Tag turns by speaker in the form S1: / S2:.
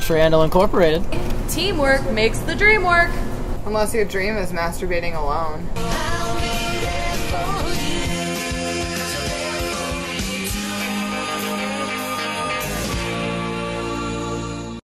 S1: Triangle Incorporated.
S2: Teamwork makes the dream work.
S3: Unless your dream is masturbating alone.